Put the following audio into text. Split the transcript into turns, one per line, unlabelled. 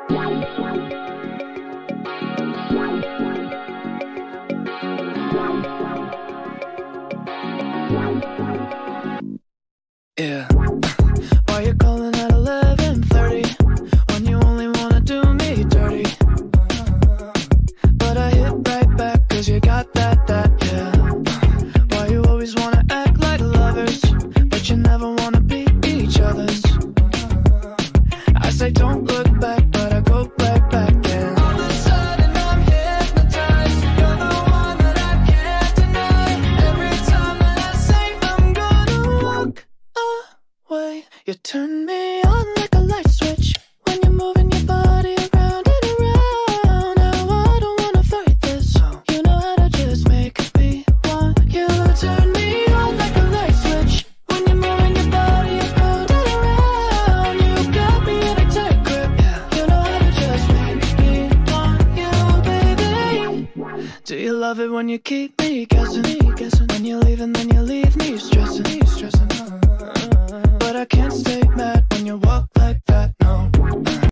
Yeah. Why you calling at 11:30 when you only wanna do me dirty? But I hit right back 'cause you got that, yeah. Why you always wanna act like lovers, but you never wanna be each other's? I say don't look back, but I go right back and all of a sudden I'm hypnotized. You're the one that I can't deny. Every time that I say I'm gonna walk away, you turn me on like a light switch when you're moving your body around and around. Now I don't wanna fight this, you know how to just make me want you. Turn me on like a light switch when you're moving your body around and around. You got me in a tight grip, you know how to just make me want you, baby. Do you love it when you keep me guessing? When you leave and then you leave me stressing?